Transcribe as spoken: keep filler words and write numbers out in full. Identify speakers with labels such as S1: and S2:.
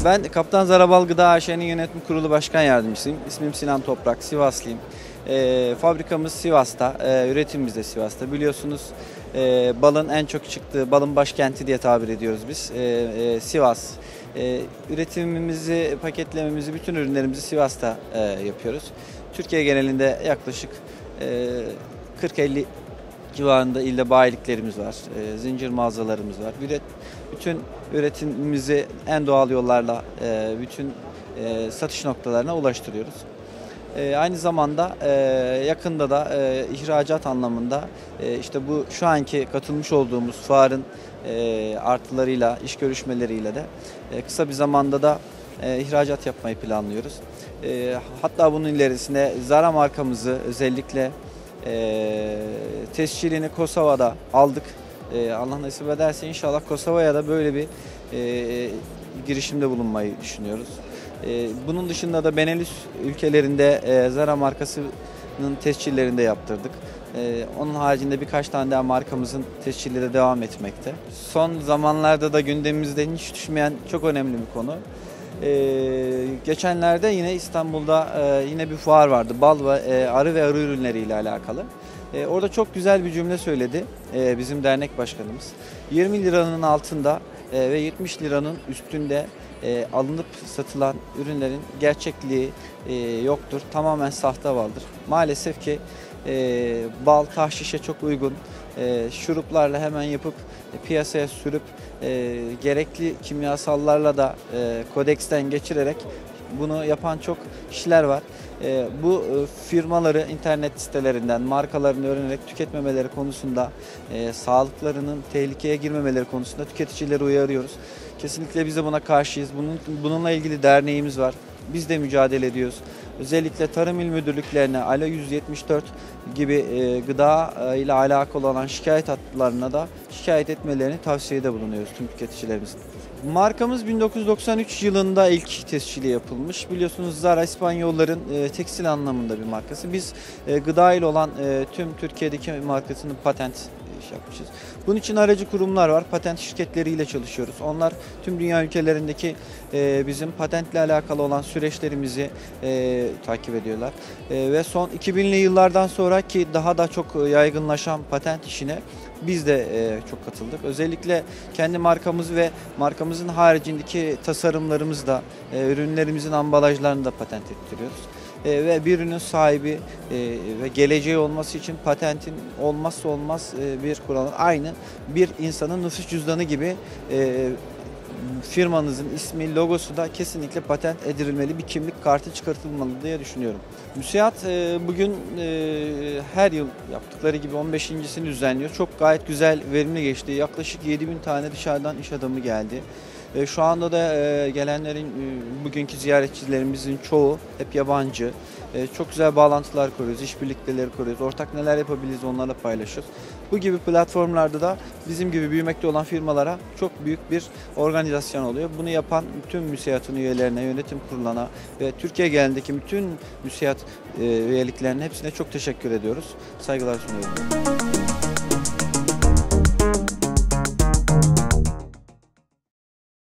S1: Ben Kaptan Zarabal Gıda A Ş'nin yönetim kurulu başkan yardımcısıyım. İsmim Sinan Toprak, Sivaslıyım. E, fabrikamız Sivas'ta, e, üretimimiz de Sivas'ta. Biliyorsunuz e, balın en çok çıktığı, balın başkenti diye tabir ediyoruz biz. E, e, Sivas. E, üretimimizi, paketlememizi, bütün ürünlerimizi Sivas'ta e, yapıyoruz. Türkiye genelinde yaklaşık e, kırk elli civarında ilde bayiliklerimiz var, e, zincir mağazalarımız var. Üret, bütün üretimimizi en doğal yollarla e, bütün e, satış noktalarına ulaştırıyoruz. E, aynı zamanda e, yakında da e, ihracat anlamında e, işte bu şu anki katılmış olduğumuz fuarın e, artılarıyla, iş görüşmeleriyle de e, kısa bir zamanda da e, ihracat yapmayı planlıyoruz. E, hatta bunun ilerisine Zara markamızı özellikle E, tescilini Kosova'da aldık. E, Allah nasip ederse inşallah Kosova'ya da böyle bir e, girişimde bulunmayı düşünüyoruz. E, bunun dışında da Benelux ülkelerinde e, Zara markasının tescillerini de yaptırdık. E, onun haricinde birkaç tane daha markamızın tescilleri devam etmekte. Son zamanlarda da gündemimizden hiç düşmeyen çok önemli bir konu. Ee, geçenlerde yine İstanbul'da e, yine bir fuar vardı. Bal ve e, arı ve arı ürünleri ile alakalı. E, orada çok güzel bir cümle söyledi e, bizim dernek başkanımız. yirmi liranın altında e, ve yetmiş liranın üstünde e, alınıp satılan ürünlerin gerçekliği e, yoktur. Tamamen sahte baldır. Maalesef ki e, bal tahşişe çok uygun. E, şuruplarla hemen yapıp e, piyasaya sürüp e, gerekli kimyasallarla da e, kodeksten geçirerek bunu yapan çok kişiler var. E, bu e, firmaları internet sitelerinden markalarını öğrenerek tüketmemeleri konusunda, e, sağlıklarının tehlikeye girmemeleri konusunda tüketicileri uyarıyoruz. Kesinlikle biz de buna karşıyız. Bunun, bununla ilgili derneğimiz var. Biz de mücadele ediyoruz. Özellikle Tarım İl Müdürlüklerine, Alo yüz yetmiş dört gibi e, gıda e, ile alakalı olan şikayet hatlarına da şikayet etmelerini tavsiyede bulunuyoruz tüm tüketicilerimizin. Markamız bin dokuz yüz doksan üç yılında ilk tescili yapılmış. Biliyorsunuz Zara İspanyolların e, tekstil anlamında bir markası. Biz e, gıda ile olan e, tüm Türkiye'deki markasının patent iş yapmışız. Bunun için aracı kurumlar var. Patent şirketleriyle çalışıyoruz. Onlar tüm dünya ülkelerindeki e, bizim patentle alakalı olan süreçlerimizi e, takip ediyorlar. E, ve son iki binli yıllardan sonraki daha da çok yaygınlaşan patent işine biz de e, çok katıldık. Özellikle kendi markamız ve markamızın haricindeki tasarımlarımız da e, ürünlerimizin ambalajlarını da patent ettiriyoruz. E, ve bir ürünün sahibi e, ve geleceği olması için patentin olmazsa olmaz e, bir kural. Aynı bir insanın nüfus cüzdanı gibi e, firmanızın ismi, logosu da kesinlikle patent edilmeli, bir kimlik kartı çıkartılmalı diye düşünüyorum. MÜSİAD e, bugün e, her yıl yaptıkları gibi on beşincisini düzenliyor. Çok gayet güzel, verimli geçti. Yaklaşık yedi bin tane dışarıdan iş adamı geldi. E, şu anda da e, gelenlerin, e, bugünkü ziyaretçilerimizin çoğu hep yabancı. E, çok güzel bağlantılar kuruyoruz, işbirlikleri kuruyoruz. Ortak neler yapabiliriz onlarla paylaşıyoruz. Bu gibi platformlarda da bizim gibi büyümekte olan firmalara çok büyük bir organizasyon oluyor. Bunu yapan bütün MÜSİAD'ın üyelerine, yönetim kuruluna ve Türkiye genelindeki bütün MÜSİAD e, üyeliklerine hepsine çok teşekkür ediyoruz. Saygılar sunuyorum.